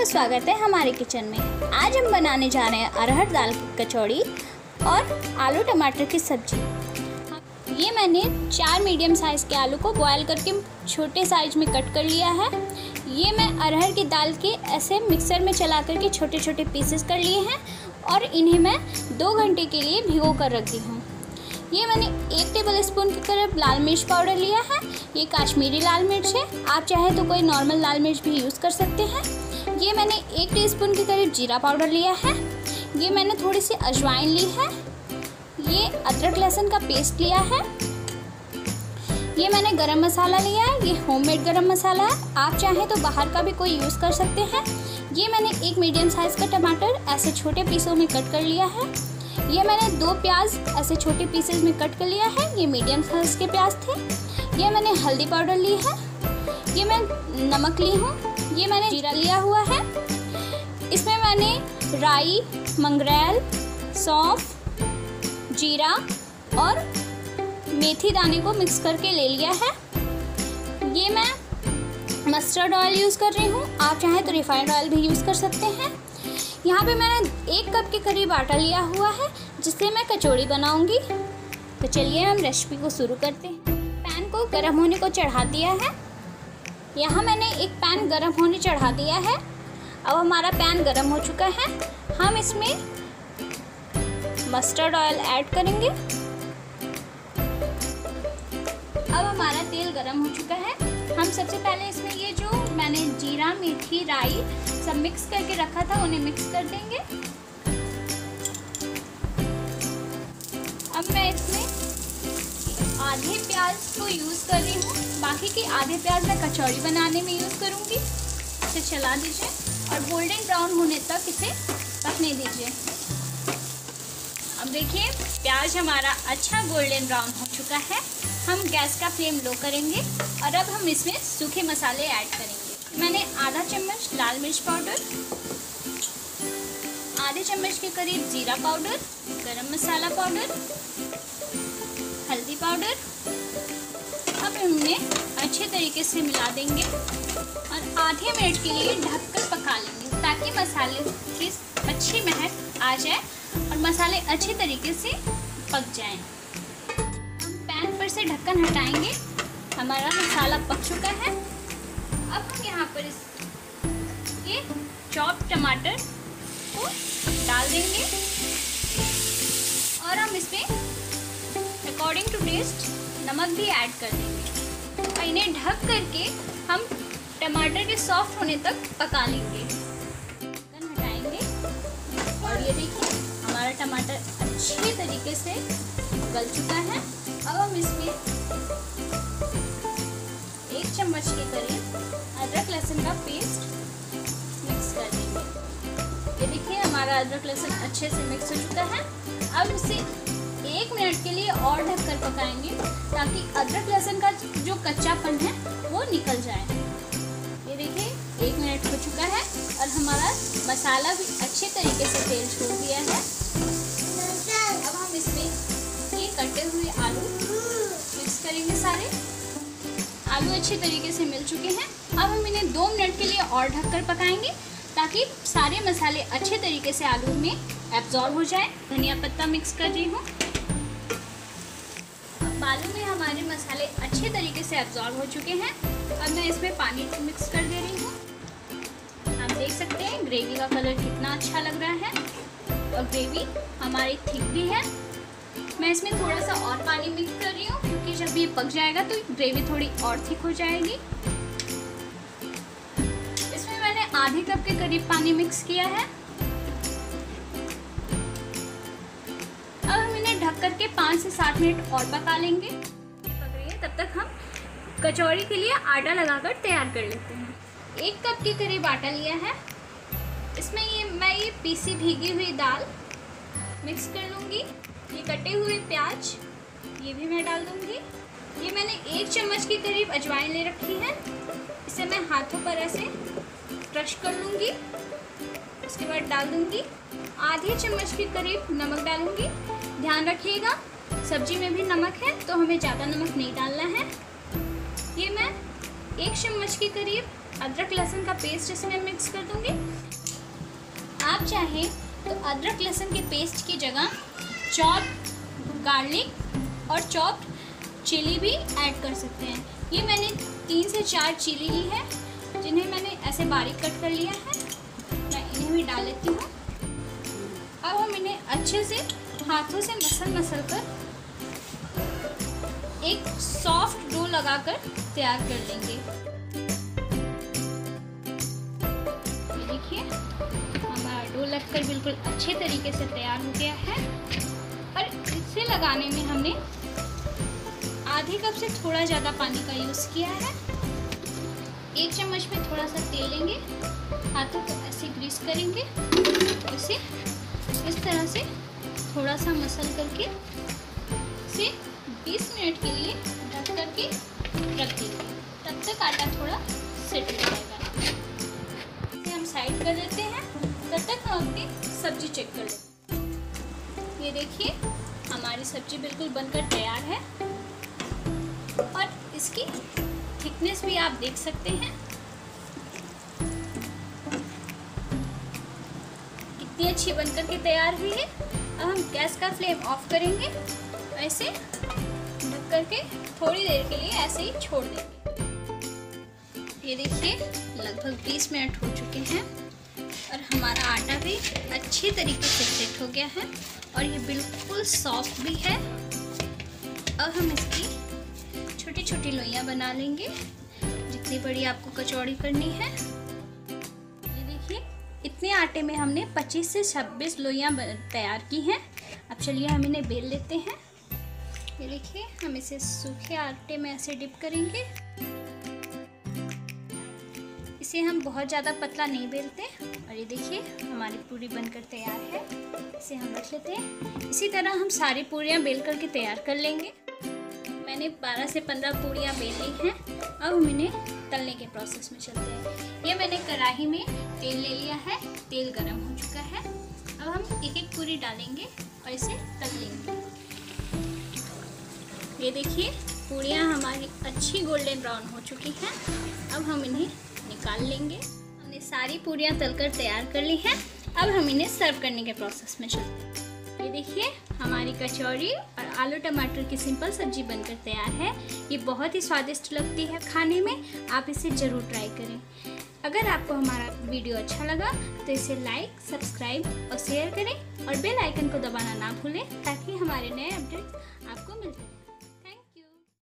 स्वागत है हमारे किचन में। आज हम बनाने जा रहे हैं अरहर दाल की कचौड़ी और आलू टमाटर की सब्जी। ये मैंने 4 मीडियम साइज़ के आलू को बॉयल करके छोटे साइज में कट कर लिया है। ये मैं अरहर की दाल के ऐसे मिक्सर में चला करके छोटे छोटे पीसेस कर लिए हैं और इन्हें मैं 2 घंटे के लिए भिगो कर रख दी हूँ। ये मैंने 1 टेबल स्पून के करीब लाल मिर्च पाउडर लिया है। ये कश्मीरी लाल मिर्च है, आप चाहे तो कोई नॉर्मल लाल मिर्च भी यूज़ कर सकते हैं। ये मैंने 1 टीस्पून के करीब जीरा पाउडर लिया है। ये मैंने थोड़ी सी अजवाइन ली है। ये अदरक लहसुन का पेस्ट लिया है। ये मैंने गरम मसाला लिया है, ये होममेड गरम मसाला है, आप चाहें तो बाहर का भी कोई यूज़ कर सकते हैं। ये मैंने 1 मीडियम साइज़ का टमाटर ऐसे छोटे पीसों में कट कर लिया है। ये मैंने 2 प्याज ऐसे छोटे पीसेस में कट कर लिया है, ये मीडियम साइज़ के प्याज थे। ये मैंने हल्दी पाउडर ली है। ये मैं नमक ली हूँ। ये मैंने जीरा लिया हुआ है। इसमें मैंने राई, मंगरेल, सौंफ, जीरा और मेथी दाने को मिक्स करके ले लिया है। ये मैं मस्टर्ड ऑयल यूज़ कर रही हूँ, आप चाहें तो रिफाइंड ऑयल भी यूज़ कर सकते हैं। यहाँ पे मैंने 1 कप के करीब आटा लिया हुआ है जिससे मैं कचौड़ी बनाऊंगी। तो चलिए हम रेसिपी को शुरू करते हैं। पैन को गर्म होने को चढ़ा दिया है। यहाँ मैंने एक पैन गर्म होने चढ़ा दिया है। अब हमारा पैन गर्म हो चुका है। हम इसमें मस्टर्ड ऑयल ऐड करेंगे। अब हमारा तेल गर्म हो चुका है। हम सबसे पहले इसमें ये जो मैंने जीरा, मेथी, राई सब मिक्स करके रखा था उन्हें मिक्स कर देंगे। अब मैं इसमें आधे प्याज को यूज़ कर रही हूँ, बाकी के आधे प्याज मैं कचौड़ी बनाने में यूज़ करूँगी। इसे चला दीजिए और गोल्डन ब्राउन होने तक इसे पकने दीजिए। अब देखिए प्याज हमारा अच्छा गोल्डन ब्राउन हो चुका है। हम गैस का फ्लेम लो करेंगे और अब हम इसमें सूखे मसाले ऐड करेंगे। मैंने आधा चम्मच लाल मिर्च पाउडर, आधे चम्मच के करीब जीरा पाउडर, गरम मसाला पाउडर, हल्दी पाउडर। अब इन्हें अच्छे तरीके से मिला देंगे और आधे मिनट के लिए ढककर पका लेंगे ताकि मसाले की अच्छी महक आ जाए और मसाले अच्छे तरीके से पक जाएं। हम पैन पर से ढक्कन हटाएंगे। हमारा मसाला पक चुका है। अब हम यहाँ पर ये चॉप टमाटर को डाल देंगे और हम इसमें अकॉर्डिंग टू टेस्ट नमक भी ऐड कर देंगे और इन्हें ढक करके हम टमाटर के सॉफ्ट होने तक पका लेंगे। ढक्कन हटाएंगे और ये देखिए हमारा टमाटर अच्छे तरीके से गल चुका है। अब हम इसमें 1 चम्मच के करीब अदरक लहसुन का पेस्ट मिक्स कर देंगे। ये देखिए हमारा अदरक लहसुन अच्छे से मिक्स हो चुका है। अब इसे 1 मिनट के लिए और ढककर पकाएंगे ताकि अदरक लहसुन का जो कच्चापन है वो निकल जाए। ये देखिए 1 मिनट हो चुका है और हमारा मसाला भी अच्छे तरीके से तेल छोड़ दिया है। अब हम इसमें ये कटे हुए आलू मिक्स करेंगे। सारे आलू अच्छे तरीके से मिल चुके हैं। अब हम इन्हें 2 मिनट के लिए और ढककर पकाएंगे ताकि सारे मसाले अच्छे तरीके से आलू में एब्जॉर्ब हो जाए। धनिया पत्ता मिक्स कर रही हूँ। अब आलू में हमारे मसाले अच्छे तरीके से एब्जॉर्ब हो चुके हैं। अब मैं इसमें पानी मिक्स कर दे रही हूँ। आप देख सकते हैं ग्रेवी का कलर कितना अच्छा लग रहा है और ग्रेवी हमारी थिक भी है। मैं इसमें थोड़ा सा और पानी मिक्स कर रही हूँ क्योंकि जब ये पक जाएगा तो ग्रेवी थोड़ी और थिक हो जाएगी। इसमें मैंने आधे कप के करीब पानी मिक्स किया है। अब हम इन्हें ढक करके 5 से 7 मिनट और पका लेंगे। पक रही है तब तक हम कचौड़ी के लिए आटा लगाकर तैयार कर लेते हैं। 1 कप के करीब आटा लिया है। इसमें मैं ये पीसी भीगी हुई दाल मिक्स कर लूँगी। ये कटे हुए प्याज ये भी मैं डाल दूँगी। ये मैंने 1 चम्मच के करीब अजवाइन ले रखी है। इसे मैं हाथों पर ऐसे क्रश कर लूँगी। उसके बाद डाल दूँगी आधे चम्मच के करीब नमक डालूँगी। ध्यान रखिएगा सब्जी में भी नमक है तो हमें ज़्यादा नमक नहीं डालना है। ये मैं 1 चम्मच के करीब अदरक लहसुन का पेस्ट इसमें मिक्स कर दूंगी। आप चाहें तो अदरक लहसुन के पेस्ट की जगह चॉप्ड गार्लिक और चॉप्ड चिली भी ऐड कर सकते हैं। ये मैंने 3 से 4 चिली ली है, जिन्हें मैंने ऐसे बारीक कट कर लिया है। मैं इन्हें भी डाल लेती हूँ। अब हम इन्हें अच्छे से हाथों से मसल कर एक सॉफ्ट डो लगाकर तैयार कर लेंगे। ये देखिए हमारा डो लगकर बिल्कुल अच्छे तरीके से तैयार हो गया है। और इसे लगाने में हमने आधे कप से थोड़ा ज़्यादा पानी का यूज़ किया है। 1 चम्मच में थोड़ा सा तेल लेंगे, हाथों को ऐसे ग्रीस करेंगे, इसे इस तरह से थोड़ा सा मसल करके इसे 20 मिनट के लिए ढक करके रख देंगे। तब तक आटा थोड़ा सेट हो जाएगा। इसे हम साइड कर देते हैं। तब तक हम अपनी सब्जी चेक कर लेते हैं। ये देखिए हमारी सब्जी बिल्कुल बनकर तैयार है और इसकी थिकनेस भी आप देख सकते हैं कितनी अच्छी बनकर के तैयार हुई है। अब हम गैस का फ्लेम ऑफ करेंगे, ऐसे ढक करके थोड़ी देर के लिए ऐसे ही छोड़ देंगे। ये देखिए लगभग 20 मिनट हो चुके हैं और हमारा आटा भी अच्छी तरीके से सेट हो गया है और ये बिल्कुल सॉफ्ट भी है। अब हम इसकी छोटी छोटी लोइयां बना लेंगे, जितनी बड़ी आपको कचौड़ी करनी है। ये देखिए इतने आटे में हमने 25 से 26 लोइयां तैयार की हैं। अब चलिए हम इन्हें बेल लेते हैं। ये देखिए हम इसे सूखे आटे में ऐसे डिप करेंगे। इसे हम बहुत ज़्यादा पतला नहीं बेलते। और ये देखिए हमारी पूरी बनकर तैयार है। इसे हम रख लेते हैं। इसी तरह हम सारी पूरियाँ बेल करके तैयार कर लेंगे। मैंने 12 से 15 पूरियाँ बेल ली हैं। अब हम इन्हें तलने के प्रोसेस में चलते हैं। ये मैंने कढ़ाई में तेल ले लिया है, तेल गरम हो चुका है। अब हम एक एक पूरी डालेंगे और इसे तल लेंगे। ये देखिए पूरियाँ हमारी अच्छी गोल्डन ब्राउन हो चुकी हैं। अब हम इन्हें निकाल लेंगे। हमने सारी पूरियाँ तलकर तैयार कर ली हैं। अब हम इन्हें सर्व करने के प्रोसेस में चलते हैं। ये देखिए हमारी कचौड़ी और आलू टमाटर की सिंपल सब्जी बनकर तैयार है। ये बहुत ही स्वादिष्ट लगती है खाने में। आप इसे ज़रूर ट्राई करें। अगर आपको हमारा वीडियो अच्छा लगा तो इसे लाइक, सब्सक्राइब और शेयर करें और बेल आइकन को दबाना ना भूलें, ताकि हमारे नए अपडेट्स आपको मिलते रहें।